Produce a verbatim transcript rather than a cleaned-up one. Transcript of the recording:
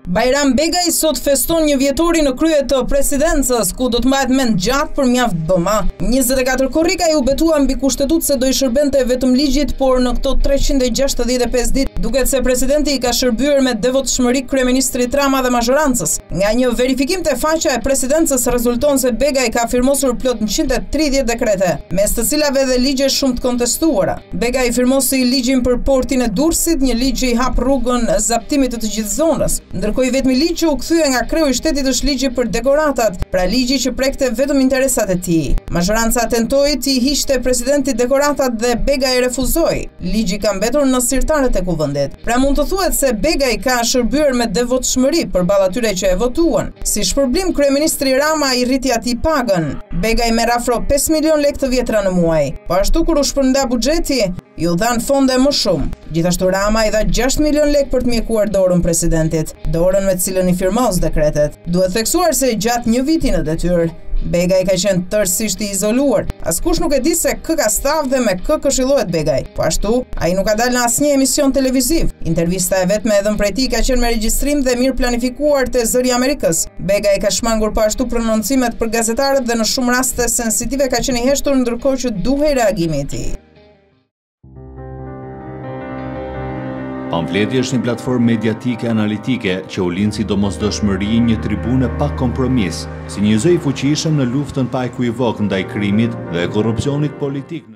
Bajram Begaj sot feston një vjetori në krye të presidencës, ku do të mbahet mend gjatë për mjaft bëma. njëzet e katër korrika u betua mbi kushtetut se do i shërbente vetëm ligjit, por në këto treqind e gjashtëdhjetë e pesë ditë duket se presidenti i ka shërbyer me devotshmëri kryeministrit Rama dhe mazhorancës. Nga një verifikim te faqja e presidencës rezulton se Begaj ka firmosur plot njëqind e tridhjetë dekrete, mes të cilave dhe ligje shumë të kontestuara. Begaj firmosi ligjin për portin e Durrësit, një ligj që i hap rrugën zaptimit të të gjithë zonës. Ndërkohë i vetmi ligj që u kthye nga kreu i shtetit është ligji për dekoratat, pra ligji që prekte vetëm interesat e tij. Mazhoranca tentoi të i hiqte presidentit dekoratat dhe Begaj refuzoi. Ligji ka mbetur në sirtarët e kuvendit. Pra mund të thuhet se Begaj ka shërbyer me devotshmëri përballë atyre që e votuan. Si shpërblim, kryeministri Rama i rriti atij pagën. Begaj merr afro pesë milion lekë të vjetra në muaj. Po ashtu kur u shpërnda buxheti, ju dhan fonde më shumë. Gjithashtu Rama i dha gjashtë milion lekë për të mjekuar dorën presidentit, dorën me të cilën i firmos dekretet. Duhet theksuar se gjatë një viti në detyrë, Begaj ka qenë tërësisht i izoluar. Askush nuk e di se kë ka stav dhe me kë këshillohet Begaj. Po ashtu, ai nuk ka dalë në asnjë emision televiziv. Intervista e vetme edhe prej tij ka qenë me regjistrim dhe mirë planifikuar te Zëri i Amerikës. Begaj ka shmangur po ashtu prononcimet për gazetarët dhe në shumë raste sensitive ka qenë i heshtur, ndërkohë që duhej reagimi i tij. Pamfleti është një platformë mediatike analitike që u lind si domosdoshmëri një tribune pa kompromis, si një zë i fuqishëm në luftën pa ekuivok ndaj krimit dhe korrupsionit politik.